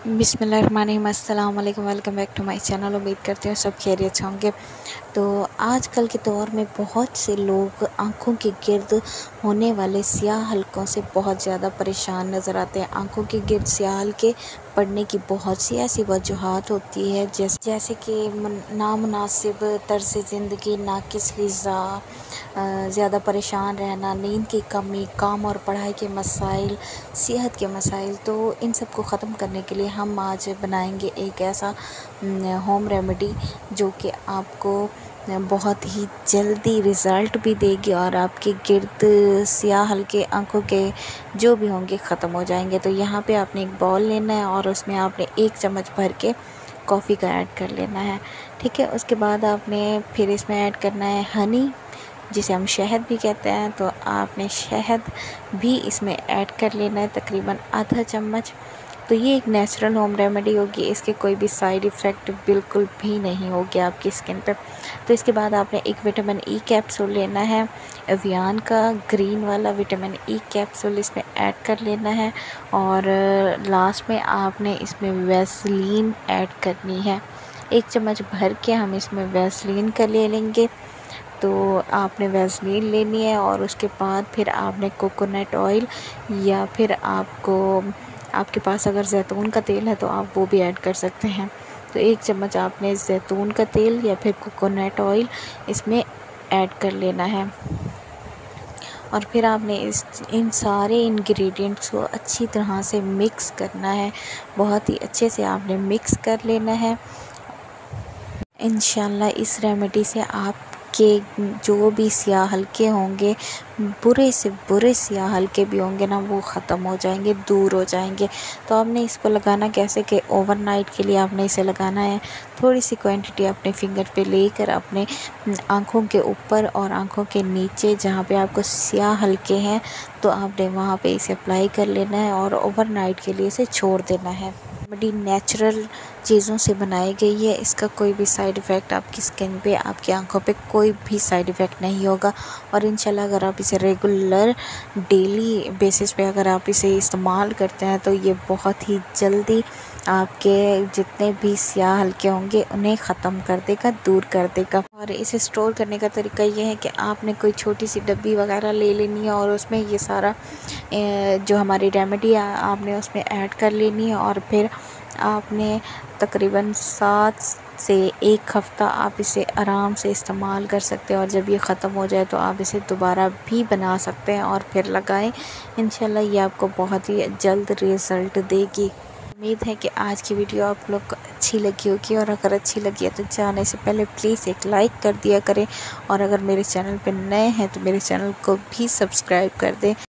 बिस्मिल्लाहिर्रहमानिर्रहीम, अस्सलाम वालेकुम, welcome back to my channel. उम्मीद करते हैं सब खैरियत से होंगे। तो आजकल के दौर में बहुत से लोग आँखों के गिर्द होने वाले स्याह हलकों से बहुत ज़्यादा परेशान नज़र आते हैं। आँखों के गिर्द स्याह हलके पड़ने की बहुत सी ऐसी वजूहात होती है, जैसे कि नामुनासिब तर्ज़ ज़िंदगी, नाक़िस ग़िज़ा, ज़्यादा परेशान रहना, नींद की कमी, काम और पढ़ाई के मसाइल, सेहत के मसाइल। तो इन सब को ख़त्म करने के लिए हम आज बनाएंगे एक ऐसा होम रेमेडी जो कि आपको बहुत ही जल्दी रिज़ल्ट भी देगी और आपके गिर्द स्याह हल्के आँखों के जो भी होंगे ख़त्म हो जाएंगे। तो यहाँ पे आपने एक बाउल लेना है और उसमें आपने 1 चम्मच भर के कॉफ़ी का ऐड कर लेना है, ठीक है। उसके बाद आपने फिर इसमें ऐड करना है हनी, जिसे हम शहद भी कहते हैं। तो आपने शहद भी इसमें ऐड कर लेना है, तकरीबन आधा चम्मच। तो ये एक नेचुरल होम रेमेडी होगी, इसके कोई भी साइड इफ़ेक्ट बिल्कुल भी नहीं होगी आपकी स्किन पे। तो इसके बाद आपने एक विटामिन ई कैप्सूल लेना है, एवियन का ग्रीन वाला विटामिन ई कैप्सूल इसमें ऐड कर लेना है। और लास्ट में आपने इसमें वैसलीन ऐड करनी है, 1 चम्मच भर के हम इसमें वैसलीन का ले लेंगे। तो आपने वैसलीन लेनी है और उसके बाद फिर आपने कोकोनट ऑयल या फिर आपके पास अगर जैतून का तेल है तो आप वो भी ऐड कर सकते हैं। तो 1 चम्मच आपने जैतून का तेल या फिर कोकोनट ऑयल इसमें ऐड कर लेना है। और फिर आपने इन सारे इंग्रेडिएंट्स को अच्छी तरह से मिक्स करना है, बहुत ही अच्छे से आपने मिक्स कर लेना है। इंशाल्लाह इस रेमेडी से आपके जो भी स्याह हलके होंगे, बुरे से बुरे स्याह हलके भी होंगे ना, वो ख़त्म हो जाएंगे, दूर हो जाएंगे। तो आपने इसको लगाना कैसे कि ओवरनाइट के लिए आपने इसे लगाना है। थोड़ी सी क्वांटिटी अपने फिंगर पे लेकर अपने आँखों के ऊपर और आँखों के नीचे जहाँ पे आपको स्याह हलके हैं, तो आपने वहाँ पे इसे अप्लाई कर लेना है और ओवरनाइट के लिए इसे छोड़ देना है। बड़ी नेचुरल चीज़ों से बनाई गई है, इसका कोई भी साइड इफ़ेक्ट आपकी स्किन पे, आपकी आंखों पे कोई भी साइड इफ़ेक्ट नहीं होगा। और इंशाल्लाह अगर आप इसे रेगुलर डेली बेसिस पे अगर आप इसे इस्तेमाल करते हैं तो ये बहुत ही जल्दी आपके जितने भी स्याह हलके होंगे उन्हें ख़त्म कर देगा, दूर कर देगा। और इसे स्टोर करने का तरीका ये है कि आपने कोई छोटी सी डब्बी वगैरह ले लेनी है और उसमें ये सारा जो हमारी रेमेडी है आपने उसमें ऐड कर लेनी है। और फिर आपने तकरीबन 7 से 1 हफ़्ता आप इसे आराम से इस्तेमाल कर सकते हैं और जब ये ख़त्म हो जाए तो आप इसे दोबारा भी बना सकते हैं और फिर लगाएं। इंशाल्लाह ये आपको बहुत ही जल्द रिज़ल्ट देगी। उम्मीद है कि आज की वीडियो आप लोग को अच्छी लगी होगी, और अगर अच्छी लगी है तो जाने से पहले प्लीज़ एक लाइक कर दिया करें और अगर मेरे चैनल पर नए हैं तो मेरे चैनल को भी सब्सक्राइब कर दें